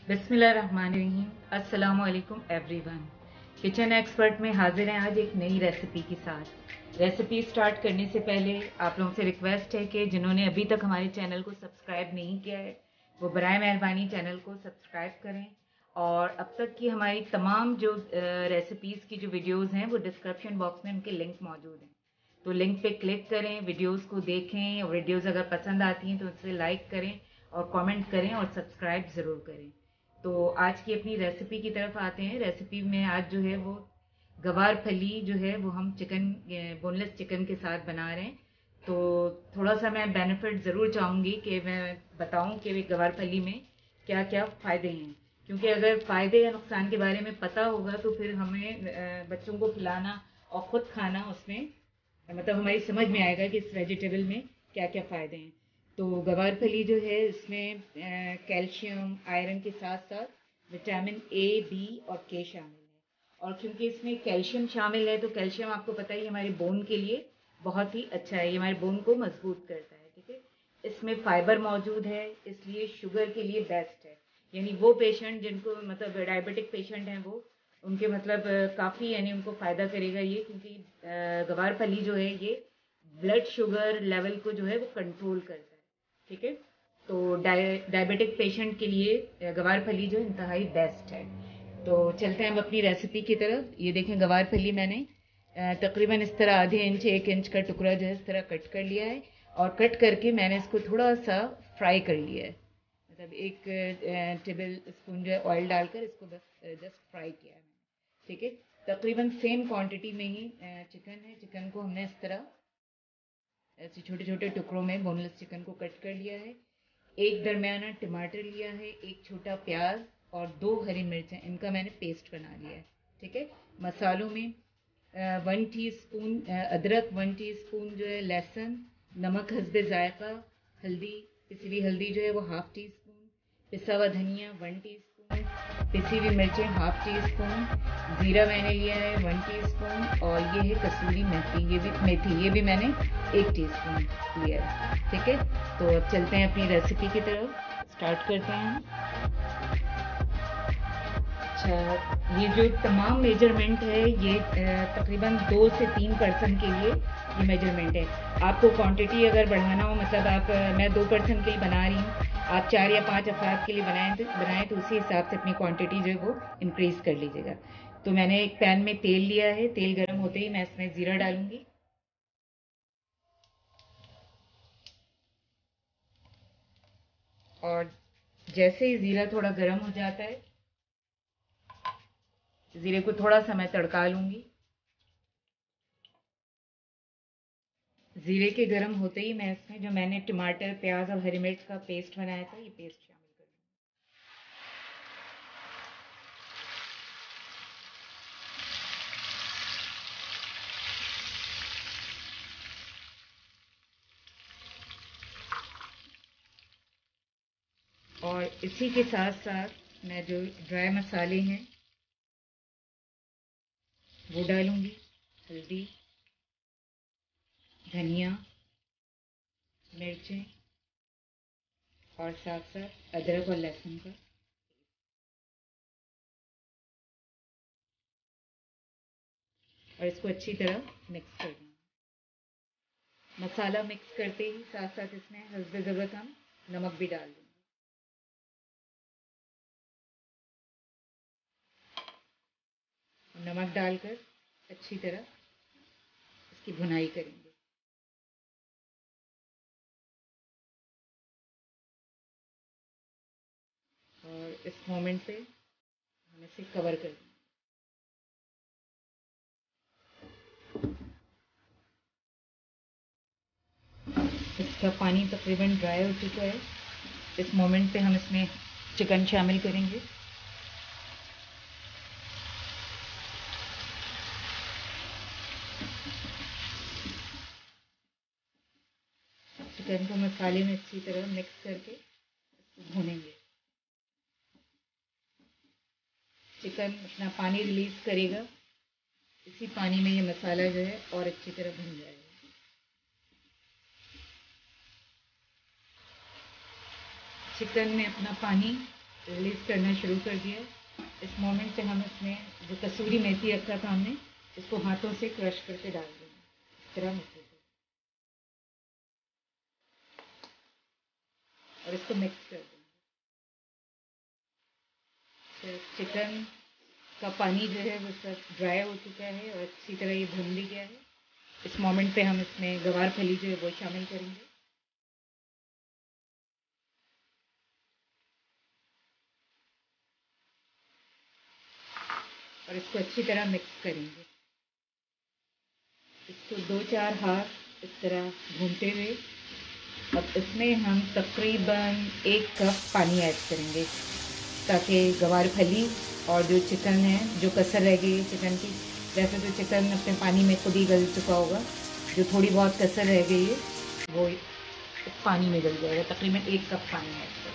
बिस्मिल्लाहिर्रहमानिर्रहीम। अस्सलामु अलैकुम एवरीवन। किचन एक्सपर्ट में हाजिर हैं आज एक नई रेसिपी के साथ। रेसिपी स्टार्ट करने से पहले आप लोगों से रिक्वेस्ट है कि जिन्होंने अभी तक हमारे चैनल को सब्सक्राइब नहीं किया है वो बराए मेहरबानी चैनल को सब्सक्राइब करें। और अब तक की हमारी तमाम जो रेसिपीज़ की जो वीडियोज़ हैं वो डिस्क्रिप्शन बॉक्स में उनके लिंक मौजूद हैं, तो लिंक पे क्लिक करें, वीडियोस को देखें और वीडियोस अगर पसंद आती हैं तो उसे लाइक करें और कमेंट करें और सब्सक्राइब ज़रूर करें। तो आज की अपनी रेसिपी की तरफ आते हैं। रेसिपी में आज जो है वो गवार फली जो है वो हम चिकन, बोनलेस चिकन के साथ बना रहे हैं। तो थोड़ा सा मैं बेनिफिट ज़रूर चाहूँगी कि मैं बताऊँ कि गवार फली में क्या क्या फ़ायदे हैं, क्योंकि अगर फ़ायदे या नुकसान के बारे में पता होगा तो फिर हमें बच्चों को खिलाना और ख़ुद खाना उसमें मतलब हमारी समझ में आएगा कि इस वेजिटेबल में क्या क्या फ़ायदे हैं। तो गवार फली जो है इसमें कैल्शियम आयरन के साथ साथ विटामिन ए बी और के शामिल है। और क्योंकि इसमें कैल्शियम शामिल है तो कैल्शियम आपको पता ही हमारे बोन के लिए बहुत ही अच्छा है, ये हमारे बोन को मजबूत करता है। ठीक है, इसमें फाइबर मौजूद है इसलिए शुगर के लिए बेस्ट है। यानी वो पेशेंट जिनको मतलब डायबिटिक पेशेंट हैं वो उनके मतलब काफ़ी यानी उनको फ़ायदा करेगा ये, क्योंकि गवार फली जो है ये ब्लड शुगर लेवल को जो है वो कंट्रोल करता है। ठीक है, तो डायबिटिक पेशेंट के लिए गवार फली जो इंतहाई बेस्ट है। तो चलते हैं अब अपनी रेसिपी की तरफ। ये देखें गवार फली मैंने तकरीबन इस तरह आधे इंच 1 इंच का टुकड़ा जो है इस तरह कट कर लिया है और कट करके मैंने इसको थोड़ा सा फ्राई कर लिया है। मतलब 1 टेबल स्पून जो है ऑयल डालकर इसको बस जस्ट फ्राई किया है मैंने। ठीक है, तकरीबन सेम क्वांटिटी में ही चिकन है। चिकन को हमने इस तरह ऐसे छोटे छोटे टुकड़ों में बोनलेस चिकन को कट कर लिया है। एक दरमियाना टमाटर लिया है, एक छोटा प्याज और 2 हरी मिर्चें, इनका मैंने पेस्ट बना लिया है। ठीक है, मसालों में 1 टीस्पून अदरक, 1 टीस्पून जो है लहसुन, नमक हस्बे जायका, हल्दी, पिसी हुई हल्दी जो है वो 1/2 टीस्पून, पिसा हुआ धनिया 1 टीस्पून, पिसी हुई मिर्चें 1/2 टीस्पून, ज़ीरा मैंने लिया है 1 टीस्पून और ये है कसूरी मेथी ये भी मैंने 1 टीस्पून लिया है। ठीक है, तो अब चलते हैं अपनी रेसिपी की तरफ, स्टार्ट करते हैं। अच्छा, ये जो तमाम मेजरमेंट है ये तकरीबन 2 से 3 पर्सन के लिए ये मेजरमेंट है। आपको क्वांटिटी अगर बढ़ाना हो, मतलब आप मैं 2 पर्सन के लिए बना रही हूँ, आप 4 या 5 अफराद के लिए बनाएं तो उसी हिसाब से अपनी क्वांटिटी जो है वो इंक्रीज कर लीजिएगा। तो मैंने एक पैन में तेल लिया है, तेल गर्म होते ही मैं इसमें ज़ीरा डालूंगी। और जैसे ही ज़ीरा थोड़ा गर्म हो जाता है, ज़ीरे को थोड़ा सा मैं तड़का लूँगी। ज़ीरे के गर्म होते ही मैं इसमें जो मैंने टमाटर प्याज और हरी मिर्च का पेस्ट बनाया था ये पेस्ट शामिल कर दूँगी। और इसी के साथ साथ मैं जो ड्राई मसाले हैं वो डालूँगी। हल्दी, धनिया, मिर्चें और साथ साथ अदरक और लहसुन का। और इसको अच्छी तरह मिक्स कर दूँगी। मसाला मिक्स करते ही साथ साथ इसमें हस्बे ज़रूरत हम नमक भी डाल देंगे। नमक डालकर अच्छी तरह इसकी भुनाई करेंगे। और इस मोमेंट पे हम इसे कवर कर देंगे। इसका पानी तकरीबन ड्राई हो चुका है। इस मोमेंट पे हम इसमें चिकन शामिल करेंगे। चिकन को मसाले में अच्छी तरह मिक्स करके भूनेंगे। चिकन अपना पानी रिलीज करेगा, इसी पानी में ये मसाला जो है और अच्छी तरह भुन जाएगा। चिकन ने अपना पानी रिलीज़ करना शुरू कर दिया। इस मोमेंट पे हम इसमें जो कसूरी मेथी रखा था हमने, इसको हाथों से क्रश करके डाल देंगे इस तरह मिक्स और इसको मिक्स कर देंगे। फिर चिकन का पानी जो है वो सब ड्राई हो चुका है और अच्छी तरह ये भून भी गया है। इस मोमेंट पे हम इसमें गवार फली जो है वो शामिल करेंगे और इसको अच्छी तरह मिक्स करेंगे। इसको 2-4 हाथ इस तरह भूनते हुए अब इसमें हम तकरीबन 1 कप पानी ऐड करेंगे ताकि गवार फली और जो चिकन है, जो कसर रह गई है चिकन की, वैसे तो चिकन अपने पानी में खुद ही गल चुका होगा, जो थोड़ी बहुत कसर रह गई है वो इस पानी में गल जाएगा। तकरीबन 1 कप पानी ऐड करें।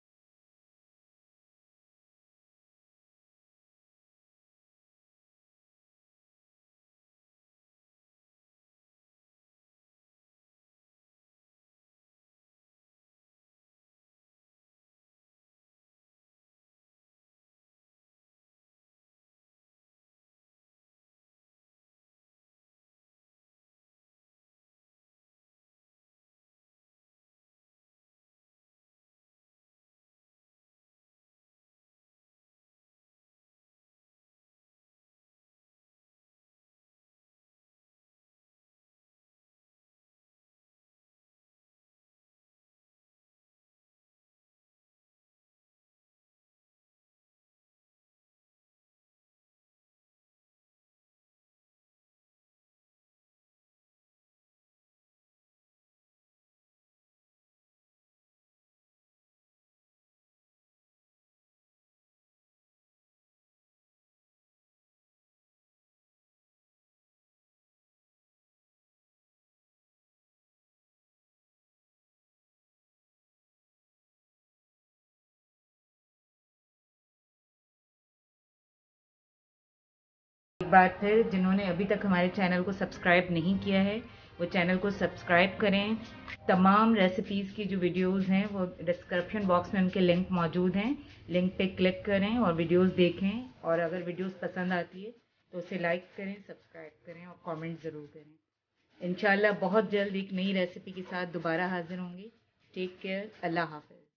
एक बार फिर जिन्होंने अभी तक हमारे चैनल को सब्सक्राइब नहीं किया है वो चैनल को सब्सक्राइब करें। तमाम रेसिपीज़ की जो वीडियोस हैं वो डिस्क्रिप्शन बॉक्स में उनके लिंक मौजूद हैं। लिंक पे क्लिक करें और वीडियोस देखें और अगर वीडियोस पसंद आती है तो उसे लाइक करें, सब्सक्राइब करें और कमेंट ज़रूर करें। इंशाल्लाह बहुत जल्द एक नई रेसिपी के साथ दोबारा हाजिर होंगे। Take care. अल्लाह हाफ़िज़।